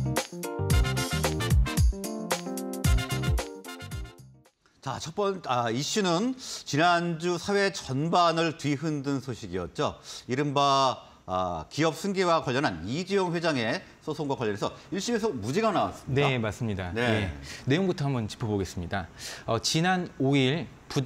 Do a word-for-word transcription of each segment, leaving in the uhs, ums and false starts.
자, 첫 번째 아, 이슈는 지난주 사회 전반을 뒤흔든 소식이었죠. 이른바 아, 기업 승계와 관련한 이재용 회장의 소송과 관련해서 일 심에서 무죄가 나왔습니다. 네, 맞습니다. 네. 예, 내용부터 한번 짚어보겠습니다. 어, 지난 오 일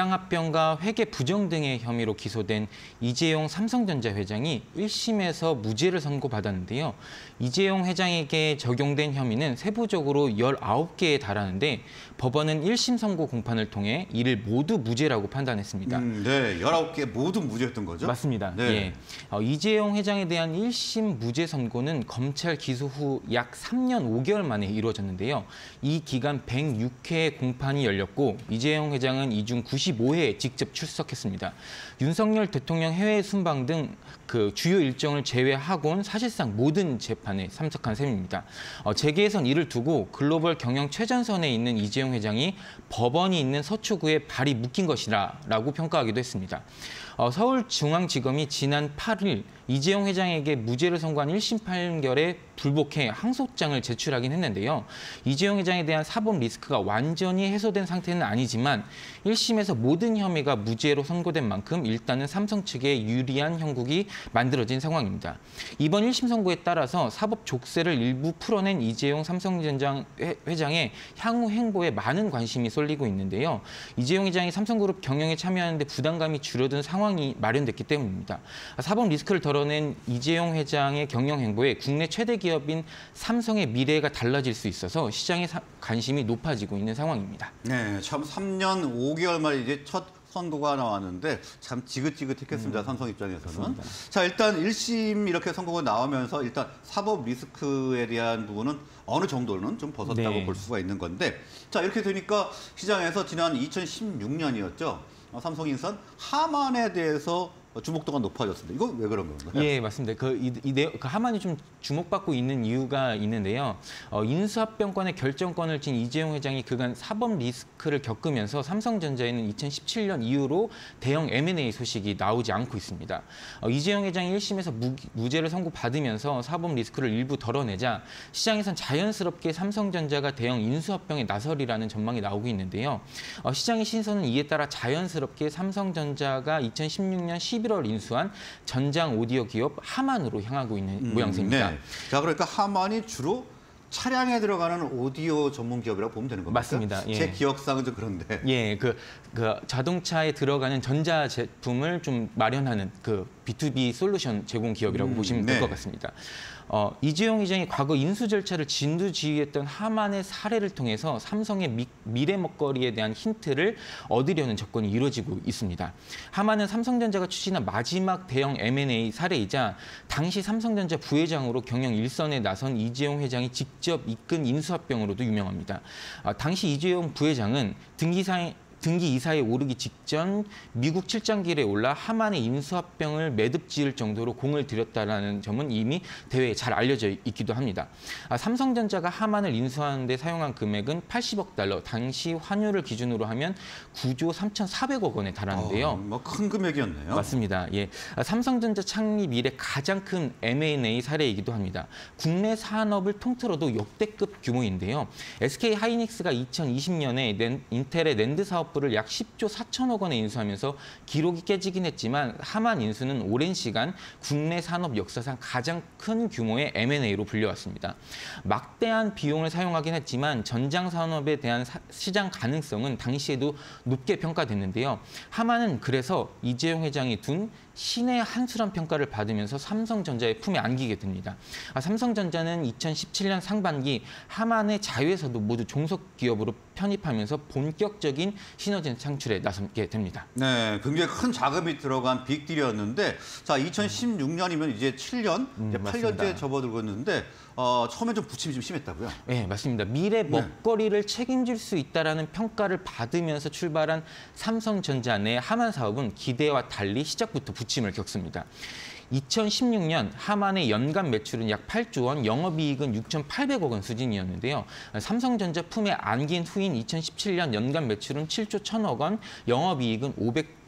부당합병과 회계 부정 등의 혐의로 기소된 이재용 삼성전자 회장이 일 심에서 무죄를 선고받았는데요. 이재용 회장에게 적용된 혐의는 세부적으로 열아홉 개에 달하는데 법원은 일 심 선고 공판을 통해 이를 모두 무죄라고 판단했습니다. 음, 네, 열아홉 개 모두 무죄였던 거죠? 맞습니다. 네. 예. 어, 이재용 회장에 대한 일 심 무죄 선고는 검찰 기소 후 약 삼 년 오 개월 만에 이루어졌는데요. 이 기간 백육 회의 공판이 열렸고 이재용 회장은 이 중 구십오 회에 직접 출석했습니다. 윤석열 대통령 해외 순방 등 그 주요 일정을 제외하고는 사실상 모든 재판에 참석한 셈입니다. 어, 재계에선 이를 두고 글로벌 경영 최전선에 있는 이재용 회장이 법원이 있는 서초구에 발이 묶인 것이라고 평가하기도 했습니다. 어, 서울중앙지검이 지난 팔 일 이재용 회장에게 무죄를 선고한 일 심 판결에 불복해 항소장을 제출하긴 했는데요. 이재용 회장에 대한 사법 리스크가 완전히 해소된 상태는 아니지만 일 심에서 모든 혐의가 무죄로 선고된 만큼 일단은 삼성 측에 유리한 형국이 만들어진 상황입니다. 이번 일 심 선고에 따라서 사법 족쇄를 일부 풀어낸 이재용 삼성전자 회장의 향후 행보에 많은 관심이 쏠리고 있는데요. 이재용 회장이 삼성그룹 경영에 참여하는 데 부담감이 줄어든 상황이 마련됐기 때문입니다. 사법 리스크를 덜어낸 이재용 회장의 경영 행보에 국내 최대 기업인 삼성의 미래가 달라질 수 있어서 시장의 사, 관심이 높아지고 있는 상황입니다. 네, 참 삼 년 오 개월 만에 이제 첫 선고가 나왔는데 참 지긋지긋했겠습니다. 음, 삼성 입장에서는. 맞습니다. 자, 일단 일 심 이렇게 선고가 나오면서 일단 사법 리스크에 대한 부분은 어느 정도는 좀 벗었다고 네. 볼 수가 있는 건데, 자, 이렇게 되니까 시장에서 지난 이천십육 년이었죠. 삼성인선 하만에 대해서 주목도가 높아졌습니다. 이건 왜 그런 건가요? 예, 맞습니다. 그, 이, 이 내용, 그 하만이 좀 주목받고 있는 이유가 있는데요. 어, 인수합병권의 결정권을 쥔 이재용 회장이 그간 사법 리스크를 겪으면서 삼성전자에는 이천십칠 년 이후로 대형 엠 앤 에이 소식이 나오지 않고 있습니다. 어, 이재용 회장이 일 심에서 무, 무죄를 선고받으면서 사법 리스크를 일부 덜어내자 시장에선 자연스럽게 삼성전자가 대형 인수합병에 나서리라는 전망이 나오고 있는데요. 어, 시장의 신선은 이에 따라 자연스럽게 삼성전자가 이천십육 년 십일월 인수한 전장 오디오 기업 하만으로 향하고 있는 음, 모양새입니다. 네. 자, 그러니까 하만이 주로 차량에 들어가는 오디오 전문 기업이라고 보면 되는 겁니까? 맞습니다. 예. 제 기억상은 좀 그런데. 예, 그, 그 자동차에 들어가는 전자 제품을 좀 마련하는 그 비 투 비 솔루션 제공 기업이라고 음, 보시면 될 것 네. 같습니다. 어, 이재용 회장이 과거 인수 절차를 진두지휘했던 하만의 사례를 통해서 삼성의 미, 미래 먹거리에 대한 힌트를 얻으려는 접근이 이루어지고 있습니다. 하만은 삼성전자가 추진한 마지막 대형 엠 앤 에이 사례이자 당시 삼성전자 부회장으로 경영 일선에 나선 이재용 회장이 직접 이끈 인수합병으로도 유명합니다. 어, 당시 이재용 부회장은 등기사에 등기 이사에 오르기 직전 미국 출장길에 올라 하만의 인수합병을 매듭 지을 정도로 공을 들였다는 점은 이미 대외에 잘 알려져 있기도 합니다. 아, 삼성전자가 하만을 인수하는 데 사용한 금액은 팔십억 달러, 당시 환율을 기준으로 하면 구조 삼천사백억 원에 달하는데요. 어, 뭐 큰 금액이었네요. 맞습니다. 예, 아, 삼성전자 창립 이래 가장 큰 엠 앤 에이 사례이기도 합니다. 국내 산업을 통틀어도 역대급 규모인데요. 에스케이 하이닉스가 이천이십 년에 낸, 인텔의 낸드 사업 부를 약 십조 사천억 원에 인수하면서 기록이 깨지긴 했지만 하만 인수는 오랜 시간 국내 산업 역사상 가장 큰 규모의 엠 앤 에이로 불려왔습니다. 막대한 비용을 사용하긴 했지만 전장 산업에 대한 사, 시장 가능성은 당시에도 높게 평가됐는데요. 하만은 그래서 이재용 회장이 둔 신의 한 수란 평가를 받으면서 삼성전자의 품에 안기게 됩니다. 아, 삼성전자는 이천십칠 년 상반기 하만의 자회사도 모두 종속 기업으로 편입하면서 본격적인 시너지 창출에 나서게 됩니다. 네, 굉장히 큰 자금이 들어간 빅딜이었는데, 자, 이천십육 년이면 이제 칠 년, 음, 이제 팔 년째 접어들고 있는데, 어, 처음에 좀 부침이 좀 심했다고요? 네, 맞습니다. 미래 먹거리를 네. 책임질 수 있다라는 평가를 받으면서 출발한 삼성전자 내 하만 사업은 기대와 달리 시작부터 부침을 겪습니다. 이천십육 년 하만의 연간 매출은 약 팔조 원, 영업이익은 육천팔백억 원 수준이었는데요. 삼성전자 품에 안긴 후인 이천십칠 년 연간 매출은 칠조 천억 원, 영업이익은 오백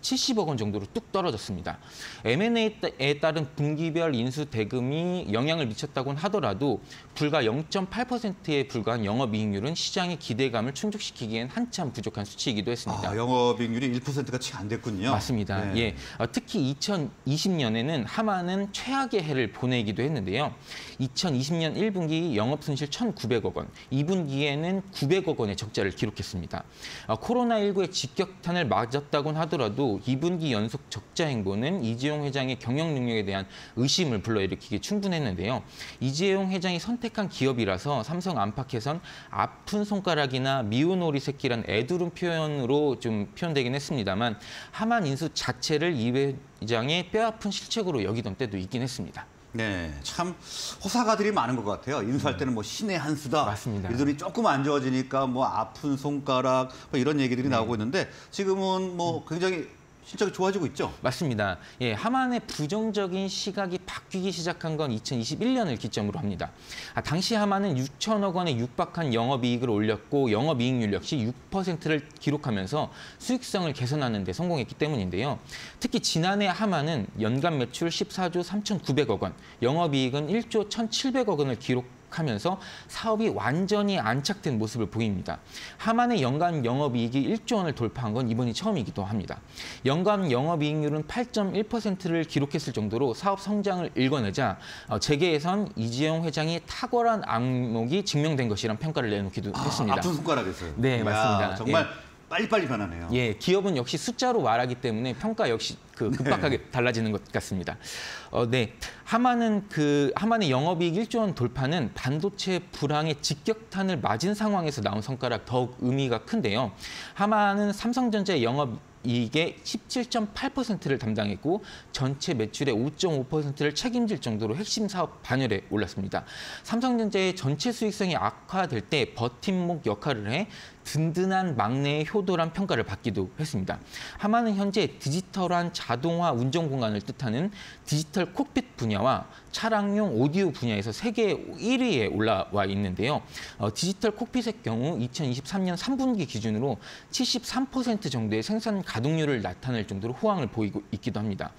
칠십억 원 정도로 뚝 떨어졌습니다. 엠 앤 에이에 따른 분기별 인수 대금이 영향을 미쳤다고는 하더라도 불과 영 점 팔 퍼센트에 불과한 영업이익률은 시장의 기대감을 충족시키기엔 한참 부족한 수치이기도 했습니다. 아, 영업이익률이 일 퍼센트가 채 안 됐군요. 맞습니다. 네. 예, 어, 특히 이천이십 년에는 하만은 최악의 해를 보내기도 했는데요. 이천이십 년 일 분기 영업손실 천구백억 원, 이 분기에는 구백억 원의 적자를 기록했습니다. 어, 코로나십구의 직격탄을 맞았다고는 하더라도 이 분기 연속 적자 행보는 이재용 회장의 경영 능력에 대한 의심을 불러일으키기 충분했는데요. 이재용 회장이 선택한 기업이라서 삼성 안팎에선 아픈 손가락이나 미운 오리 새끼란 애두른 표현으로 좀 표현되긴 했습니다만 하만 인수 자체를 이 회장의 뼈아픈 실책으로 여기던 때도 있긴 했습니다. 네, 참 호사가들이 많은 것 같아요. 인수할 때는 뭐 신의 한 수다. 맞습니다. 일들이 조금 안 좋아지니까 뭐 아픈 손가락 뭐 이런 얘기들이 네. 나오고 있는데 지금은 뭐 굉장히 실적이 좋아지고 있죠. 맞습니다. 예, 하만의 부정적인 시각이 바뀌기 시작한 건 이천이십일 년을 기점으로 합니다. 아, 당시 하만은 육천억 원에 육박한 영업이익을 올렸고 영업이익률 역시 육 퍼센트를 기록하면서 수익성을 개선하는 데 성공했기 때문인데요. 특히 지난해 하만은 연간 매출 십사조 삼천구백억 원, 영업이익은 일조 천칠백억 원을 기록 하면서 사업이 완전히 안착된 모습을 보입니다. 하만의 연간 영업이익이 일조 원을 돌파한 건 이번이 처음이기도 합니다. 연간 영업이익률은 팔 점 일 퍼센트를 기록했을 정도로 사업 성장을 일궈내자 재계에선 이재용 회장이 탁월한 안목이 증명된 것이란 평가를 내놓기도 아, 했습니다. 아픈 손가락에서요. 네, 이야, 맞습니다. 정말 예. 빨리빨리 변하네요. 예, 기업은 역시 숫자로 말하기 때문에 평가 역시 그 급박하게 네. 달라지는 것 같습니다. 어, 네, 하만은 그 하만의 영업이익 일조 원 돌파는 반도체 불황의 직격탄을 맞은 상황에서 나온 성과라 더욱 의미가 큰데요. 하만은 삼성전자의 영업 이익의 십칠 점 팔 퍼센트를 담당했고 전체 매출의 오 점 오 퍼센트를 책임질 정도로 핵심 사업 반열에 올랐습니다. 삼성전자의 전체 수익성이 악화될 때 버팀목 역할을 해 든든한 막내의 효도란 평가를 받기도 했습니다. 하만은 현재 디지털한 자동화 운전 공간을 뜻하는 디지털 콕핏 분야와 차량용 오디오 분야에서 세계 일 위에 올라와 있는데요. 어, 디지털 콕핏의 경우 이천이십삼 년 삼 분기 기준으로 칠십삼 퍼센트 정도의 생산 가동률을 나타낼 정도로 호황을 보이고 있기도 합니다.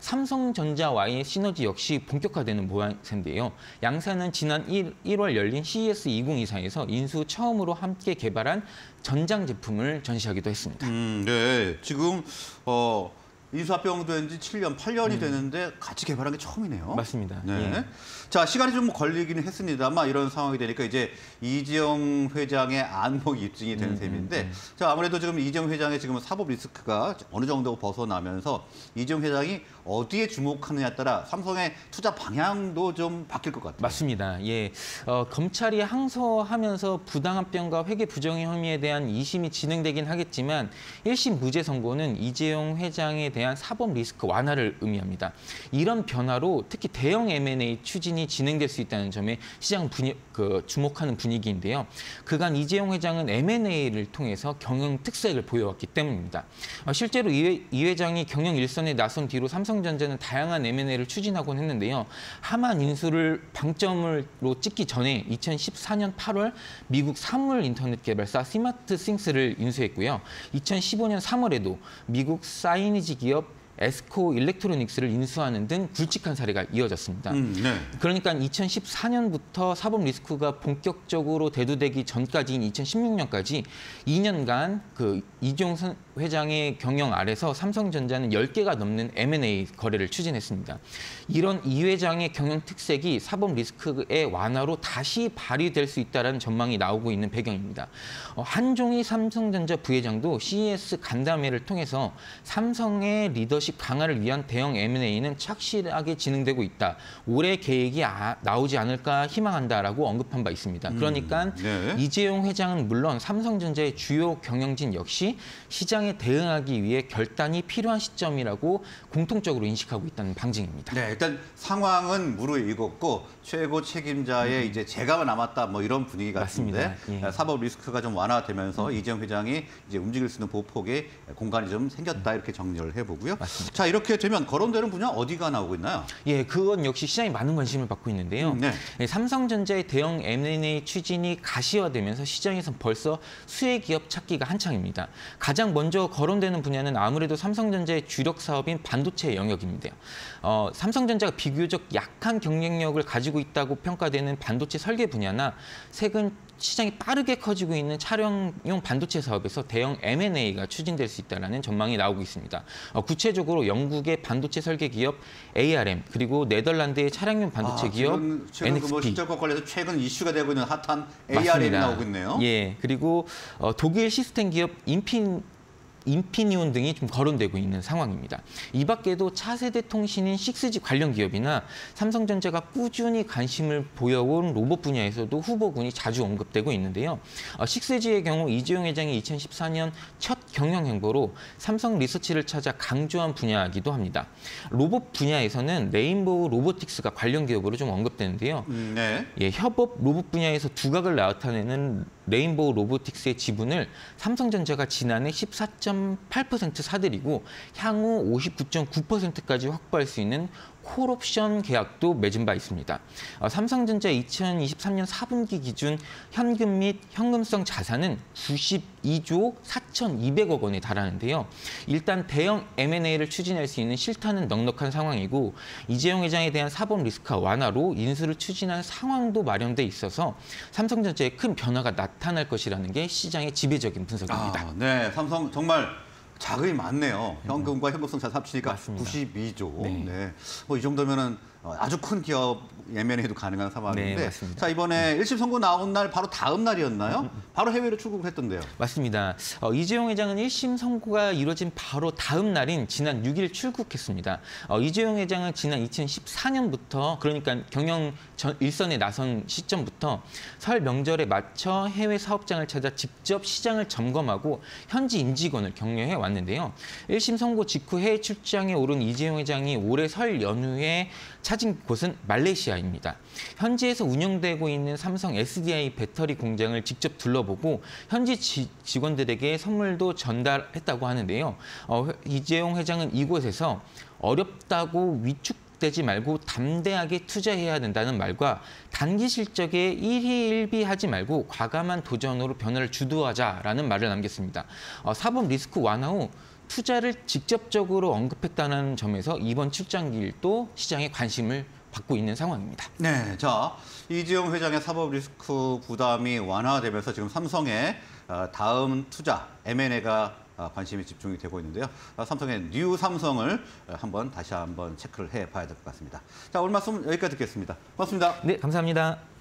삼성전자와의 시너지 역시 본격화되는 모양새인데요. 양사는 지난 일월 열린 씨 이 에스 이천이십사에서 인수 처음으로 함께 개발한 전장 제품을 전시하기도 했습니다. 음, 네, 지금 어, 인수합병된 지 칠 년, 팔 년이 음. 되는데 같이 개발한 게 처음이네요. 맞습니다. 네. 예. 자, 시간이 좀 걸리기는 했습니다만 이런 상황이 되니까 이제 이재용 회장의 안목이 입증이 되는 음, 셈인데 음, 음. 자, 아무래도 지금 이재용 회장의 지금 사법 리스크가 어느 정도 벗어나면서 이재용 회장이 어디에 주목하느냐에 따라 삼성의 투자 방향도 좀 바뀔 것 같아요. 맞습니다. 예, 어, 검찰이 항소하면서 부당합병과 회계 부정의 혐의에 대한 이심이 진행되긴 하겠지만 일 심 무죄 선고는 이재용 회장에 대한 사법 리스크 완화를 의미합니다. 이런 변화로 특히 대형 엠 앤 에이 추진이 진행될 수 있다는 점에 시장 분위, 그, 주목하는 분위기인데요. 그간 이재용 회장은 엠 앤 에이를 통해서 경영 특색을 보여왔기 때문입니다. 어, 실제로 이, 회, 이 회장이 경영 일선에 나선 뒤로 삼성전자는 다양한 엠 앤 에이를 추진하곤 했는데요. 하만 인수를 방점으로 찍기 전에 이천십사 년 팔월 미국 사물 인터넷 개발사 스마트 싱스를 인수했고요. 이천십오 년 삼월에도 미국 사이니지 기업 에스코 일렉트로닉스를 인수하는 등 굵직한 사례가 이어졌습니다. 음, 네. 그러니까 이천십사 년부터 사법 리스크가 본격적으로 대두되기 전까지인 이천십육 년까지 이 년간 그 이재용 회장의 경영 아래서 삼성전자는 열 개가 넘는 엠 앤 에이 거래를 추진했습니다. 이런 이 회장의 경영 특색이 사법 리스크의 완화로 다시 발휘될 수 있다는 전망이 나오고 있는 배경입니다. 어, 한종희 삼성전자 부회장도 씨 이 에스 간담회를 통해서 삼성의 리더십 강화를 위한 대형 엠 앤 에이는 착실하게 진행되고 있다. 올해 계획이 아, 나오지 않을까 희망한다라고 언급한 바 있습니다. 그러니까 음, 네. 이재용 회장은 물론 삼성전자의 주요 경영진 역시 시장에 대응하기 위해 결단이 필요한 시점이라고 공통적으로 인식하고 있다는 방증입니다. 네, 일단 상황은 무르익었고 최고 책임자의 음. 이제 재가가 남았다 뭐 이런 분위기 같은데 맞습니다. 예. 사법 리스크가 좀 완화되면서 음. 이재용 회장이 이제 움직일 수 있는 보폭의 공간이 좀 생겼다 이렇게 정리를 해보고요. 맞습니다. 맞습니다. 자, 이렇게 되면 거론되는 분야 어디가 나오고 있나요? 예, 그건 역시 시장이 많은 관심을 받고 있는데요. 음, 네. 예, 삼성전자의 대형 엠 앤 에이 추진이 가시화되면서 시장에선 벌써 수혜 기업 찾기가 한창입니다. 가장 먼저 거론되는 분야는 아무래도 삼성전자의 주력 사업인 반도체 영역입니다. 어, 삼성전자가 비교적 약한 경쟁력을 가지고 있다고 평가되는 반도체 설계 분야나 최근 시장이 빠르게 커지고 있는 차량용 반도체 사업에서 대형 엠 앤 에이가 추진될 수 있다는 전망이 나오고 있습니다. 어, 구체적으로 영국의 반도체 설계 기업 에이 알 엠 그리고 네덜란드의 차량용 반도체 아, 기업 지금, 지금 그 뭐 엔 엑스 피. 실적과 관련해서 최근 이슈가 되고 있는 핫한 에이 알 엠이 맞습니다. 나오고 있네요. 예, 그리고 어, 독일 시스템 기업 인핀 인피니온 등이 좀 거론되고 있는 상황입니다. 이 밖에도 차세대 통신인 식스 지 관련 기업이나 삼성전자가 꾸준히 관심을 보여온 로봇 분야에서도 후보군이 자주 언급되고 있는데요. 어, 식스 지의 경우 이재용 회장이 이천십사 년 첫 경영 행보로 삼성 리서치를 찾아 강조한 분야이기도 합니다. 로봇 분야에서는 레인보우 로보틱스가 관련 기업으로 좀 언급되는데요. 음, 네. 예, 협업 로봇 분야에서 두각을 나타내는 레인보우 로보틱스의 지분을 삼성전자가 지난해 십사 점 팔 퍼센트 사들이고 향후 오십구 점 구 퍼센트까지 확보할 수 있는 콜옵션 계약도 맺은 바 있습니다. 어, 삼성전자 이천이십삼 년 사 분기 기준 현금 및 현금성 자산은 구십이 조 사천이백억 원에 달하는데요. 일단 대형 엠 앤 에이를 추진할 수 있는 실타는 넉넉한 상황이고 이재용 회장에 대한 사법 리스크 완화로 인수를 추진할 상황도 마련돼 있어서 삼성전자에 큰 변화가 나타날 것이라는 게 시장의 지배적인 분석입니다. 아, 네, 삼성 정말 자금이 많네요. 현금과 현금성 자산 합치니까 맞습니다. 구십이 조. 네. 네. 뭐 이 정도면은 아주 큰 기업 엠 앤 에이도 가능한 상황인데. 네, 맞습니다. 자, 이번에 일 심 선고 나온 날 바로 다음 날이었나요? 바로 해외로 출국을 했던데요. 맞습니다. 어, 이재용 회장은 일 심 선고가 이루어진 바로 다음 날인 지난 육 일 출국했습니다. 어, 이재용 회장은 지난 이천십사 년부터 그러니까 경영 전, 일선에 나선 시점부터 설 명절에 맞춰 해외 사업장을 찾아 직접 시장을 점검하고 현지 임직원을 격려해 왔는데요. 일 심 선고 직후 해외 출장에 오른 이재용 회장이 올해 설 연휴에 찾은 곳은 말레이시아입니다. 현지에서 운영되고 있는 삼성 에스 디 아이 배터리 공장을 직접 둘러보고 현지 지, 직원들에게 선물도 전달했다고 하는데요. 어, 이재용 회장은 이곳에서 어렵다고 위축되지 말고 담대하게 투자해야 된다는 말과 단기 실적에 일희일비하지 말고 과감한 도전으로 변화를 주도하자라는 말을 남겼습니다. 어, 사법 리스크 완화 후 투자를 직접적으로 언급했다는 점에서 이번 출장길도 시장의 관심을 받고 있는 상황입니다. 네, 자, 이재용 회장의 사법 리스크 부담이 완화되면서 지금 삼성의 다음 투자 엠 앤 에이가 관심이 집중이 되고 있는데요. 삼성의 뉴 삼성을 한번 다시 한번 체크를 해봐야 될 것 같습니다. 자, 오늘 말씀 여기까지 듣겠습니다. 고맙습니다. 네, 감사합니다.